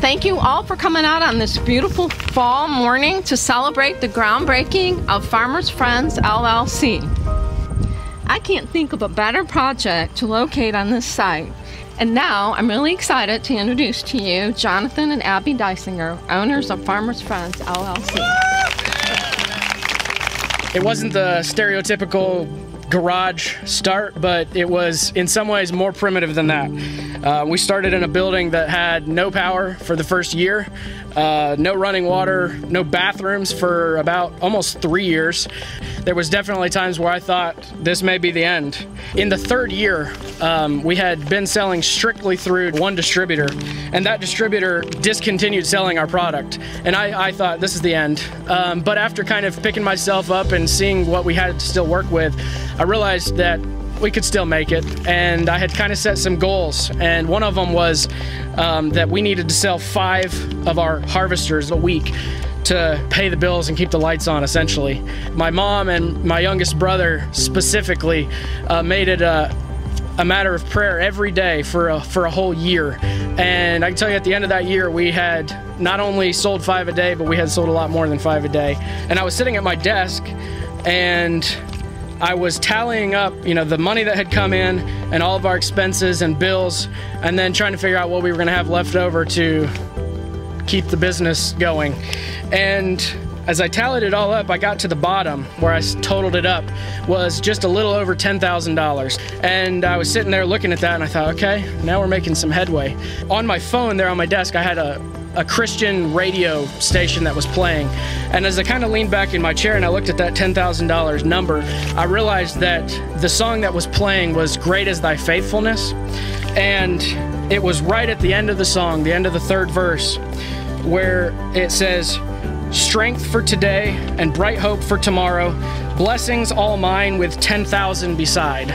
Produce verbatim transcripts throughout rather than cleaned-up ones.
thank you all for coming out on this beautiful fall morning to celebrate the groundbreaking of Farmers Friends, L L C. I can't think of a better project to locate on this site. And now I'm really excited to introduce to you Jonathan and Abby Dysinger, owners of Farmers Friends, L L C. It wasn't the stereotypical garage start, but it was in some ways more primitive than that. Uh, we started in a building that had no power for the first year, uh, no running water, no bathrooms for about almost three years. There was definitely times where I thought this may be the end. In the third year, um, we had been selling strictly through one distributor, and that distributor discontinued selling our product. And I, I thought this is the end. Um, but after kind of picking myself up and seeing what we had to still work with, I realized that we could still make it, and I had kind of set some goals, and one of them was um, that we needed to sell five of our harvesters a week to pay the bills and keep the lights on, essentially. My mom and my youngest brother specifically uh, made it a, a matter of prayer every day for a, for a whole year, and I can tell you at the end of that year we had not only sold five a day, but we had sold a lot more than five a day. And I was sitting at my desk and I was tallying up, you know, the money that had come in and all of our expenses and bills, and then trying to figure out what we were going to have left over to keep the business going. And as I tallied it all up, I got to the bottom where I totaled it up was just a little over ten thousand dollars. And I was sitting there looking at that and I thought, okay, now we're making some headway. On my phone there on my desk, I had a a Christian radio station that was playing. And as I kind of leaned back in my chair and I looked at that ten thousand dollar number, I realized that the song that was playing was Great Is Thy Faithfulness. And it was right at the end of the song, the end of the third verse, where it says, strength for today and bright hope for tomorrow, blessings all mine with ten thousand beside.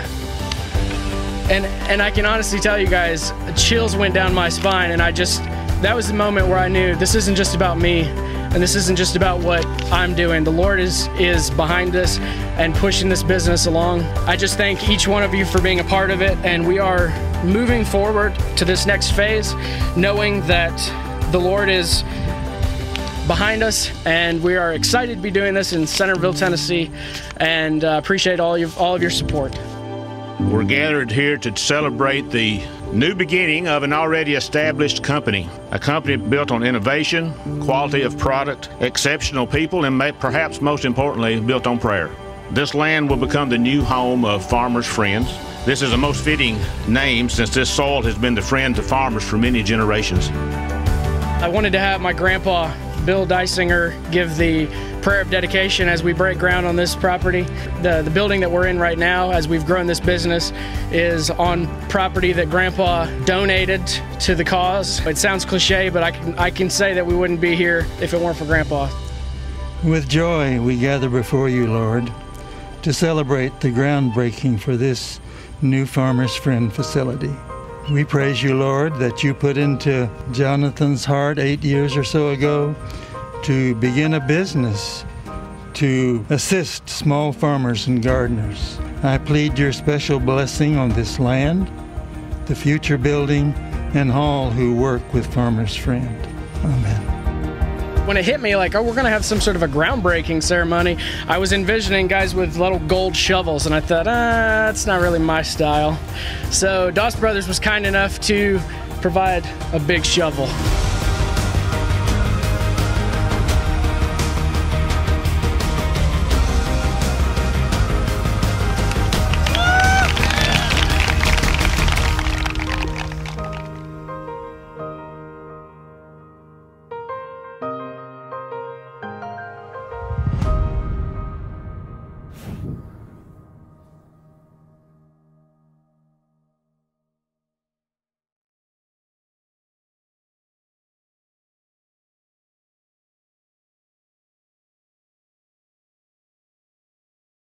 And, and I can honestly tell you guys, chills went down my spine, and I just, that was the moment where I knew this isn't just about me, and this isn't just about what I'm doing. The Lord is is behind this and pushing this business along. I just thank each one of you for being a part of it, and we are moving forward to this next phase, knowing that the Lord is behind us, and we are excited to be doing this in Centerville, Tennessee, and uh, appreciate all, you, all of your support. We're gathered here to celebrate the new beginning of an already established company, a company built on innovation, quality of product, exceptional people, and may, perhaps most importantly, built on prayer. This land will become the new home of Farmers Friends. This is a most fitting name since this soil has been the friend to farmers for many generations. I wanted to have my grandpa, Bill Dysinger, give the prayer of dedication as we break ground on this property. The, the building that we're in right now, as we've grown this business, is on property that Grandpa donated to the cause. It sounds cliche, but I can, I can say that we wouldn't be here if it weren't for Grandpa. With joy, we gather before you, Lord, to celebrate the groundbreaking for this new Farmers Friend facility. We praise you, Lord, that you put into Jonathan's heart eight years or so ago to begin a business to assist small farmers and gardeners. I plead your special blessing on this land, the future building, and all who work with Farmers Friend. Amen. When it hit me like, oh, we're gonna have some sort of a groundbreaking ceremony, I was envisioning guys with little gold shovels, and I thought, ah, that's not really my style. So Doss Brothers was kind enough to provide a big shovel.